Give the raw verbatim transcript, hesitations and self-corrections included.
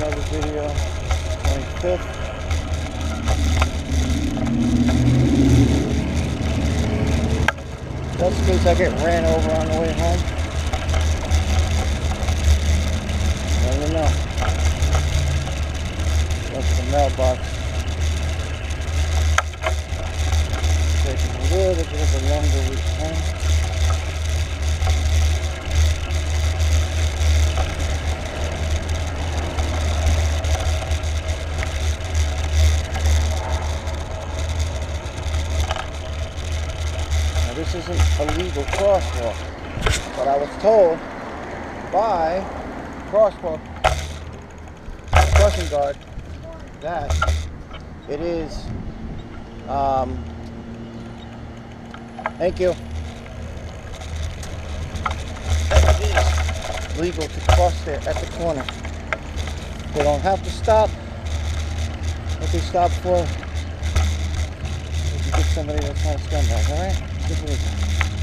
another video. twenty-fifth. Just in case I get ran over on the way home. Never know. That's the mailbox. Taking a little bit of a longer route home. This isn't a legal crosswalk, but I was told by crosswalk crossing guard that it is um, thank you that it is legal to cross there at the corner. They don't have to stop. What they stop for is to get somebody that's not a scumbag, alright? Simple as that.